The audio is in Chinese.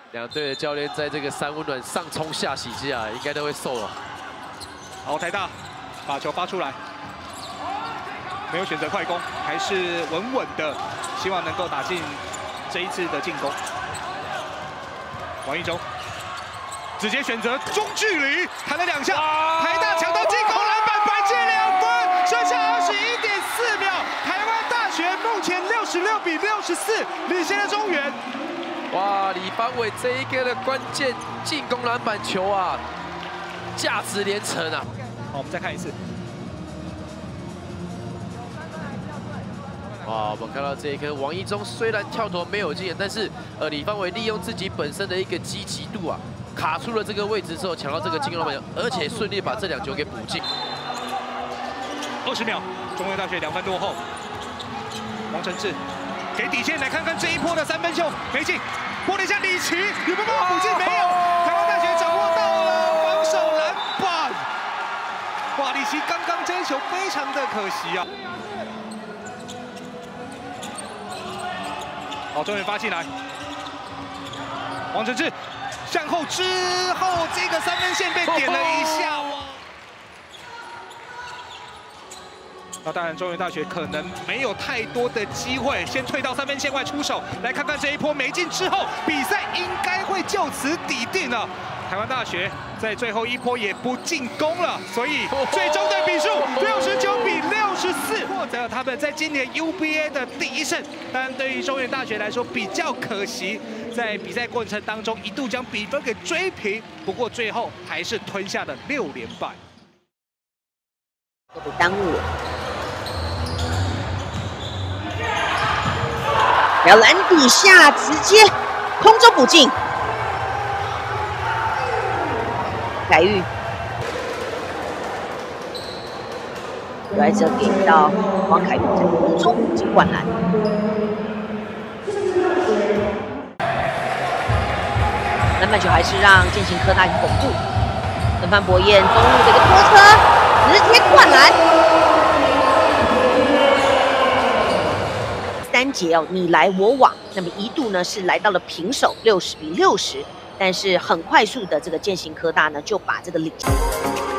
两队的教练在这个三温暖上冲下洗之下，应该都会受了。 好，台大把球发出来，没有选择快攻，还是稳稳的，希望能够打进这一次的进攻。王一中直接选择中距离，弹了2下，台大抢到进攻篮板，反击2分，剩下21.4秒，台湾大学目前66比64领先了中原。 哇，李邦伟这一个的关键进攻篮板球啊，价值连城啊！ 好，我们再看一次。 哇，我们看到这一颗王一中虽然跳投没有进，但是李邦伟利用自己本身的一个积极度啊，卡出了这个位置之后抢到这个进攻篮板球，而且顺利把这2球给补进。 20秒，中原大学2分落后。王承志给底线来看看这一波的3分球没进。 拨了一下李奇，有没有办法补进？没有。台湾大学掌握到了防守篮板。哇，李奇刚刚这一球非常的可惜啊。好，中原发进来，王承志向后之后，这个3分线被点了一下。那当然，中原大学可能没有太多的机会，先退到3分线外出手。来看看这一波没进之后，比赛应该会就此底定了。台湾大学在最后一波也不进攻了，所以最终的比数69比64，获得他们在今年 UBA 的第1胜。但对于中原大学来说比较可惜，在比赛过程当中一度将比分给追平，不过最后还是吞下了6连败。 都被耽误了。 然后篮底下直接空中补进，改玉，来则给到王凯玉在空中补进灌篮。篮板球还是让建行科大给巩固，跟范博彦中路的一个拖车，直接灌篮。 3节哦，你来我往，那么一度呢是来到了平手，60比60，但是很快速的这个建行科大呢就把这个领先。